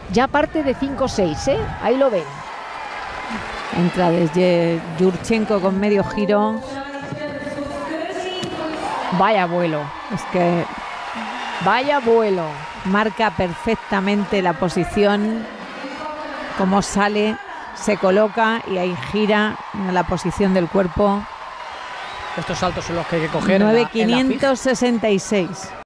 Ya parte de 5-6, ¿eh? Ahí lo ven. Entra desde Yurchenko con medio giro. Vaya vuelo. Es que vaya vuelo. Marca perfectamente la posición, cómo sale, se coloca y ahí gira la posición del cuerpo. Estos saltos son los que hay que coger. 9.566.